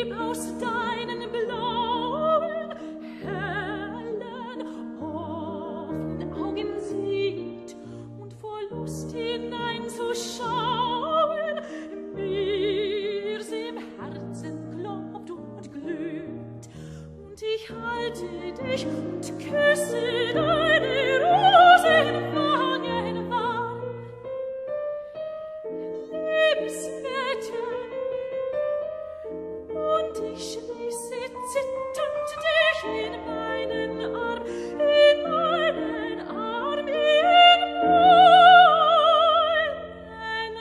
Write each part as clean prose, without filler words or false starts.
lieb aus deinen blauen, hellen, offenen Augen sieht und vor Lust hineinzuschauen mir's im Herzen klopft und glüht. Und ich halte dich und küsse deine Rosenwangen warm. Liebes Mädchen, und ich schließe zitternd dich in meinen Arm, in meinen Arm, in meinen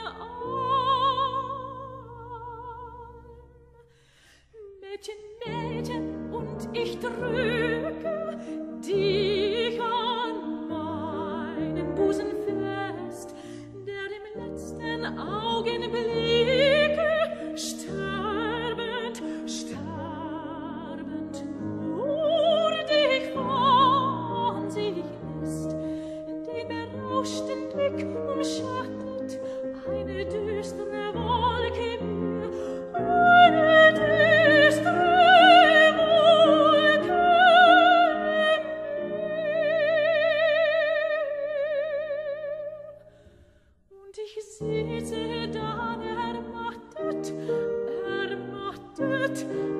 Arm. Mädchen, Mädchen, und ich drücke dich an meinen Busen fest, der im letzten Augenblicke sterbend, sterbend nur dich von sich lässt. Den berauschten Blick umschattet eine düstere Wolke mir, eine düstere Wolke mir. Und ich sitze dann ermattet, ermattet,